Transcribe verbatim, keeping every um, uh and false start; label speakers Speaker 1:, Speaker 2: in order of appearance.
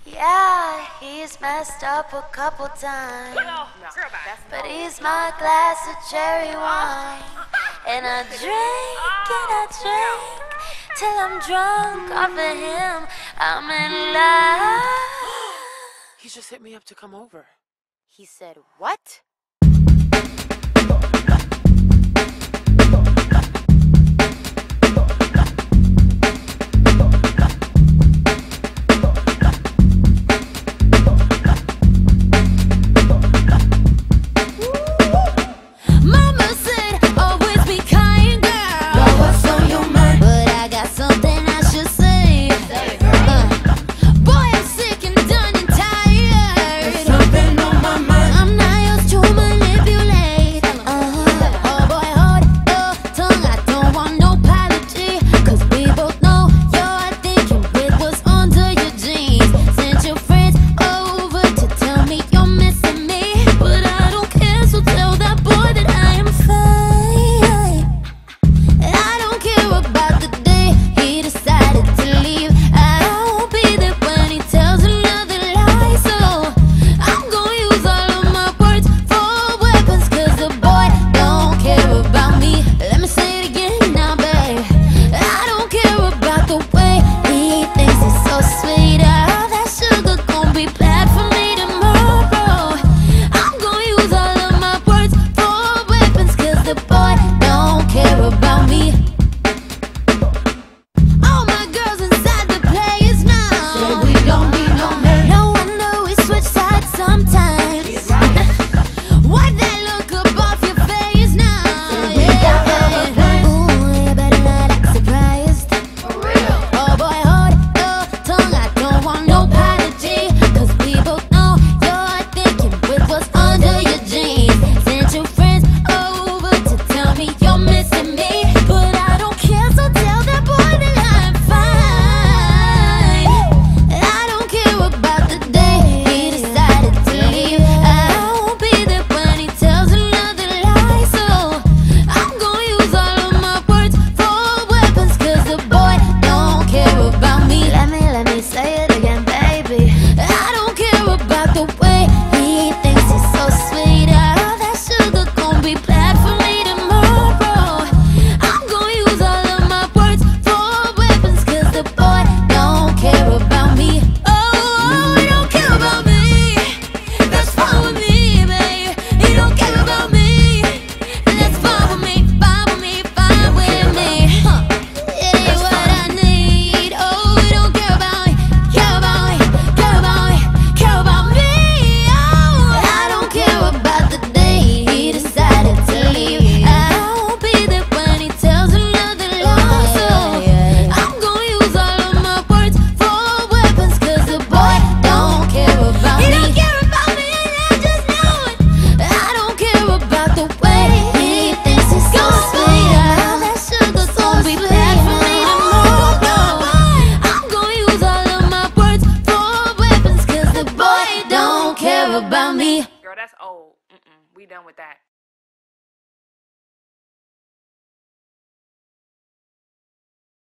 Speaker 1: Yeah, he's messed up a couple times, but he's my glass of cherry wine. And I drink and I drink till I'm drunk off of him. I'm in love.
Speaker 2: He just hit me up to come over.
Speaker 1: He said, what?
Speaker 2: Girl, that's old. Mm-mm. We done with that.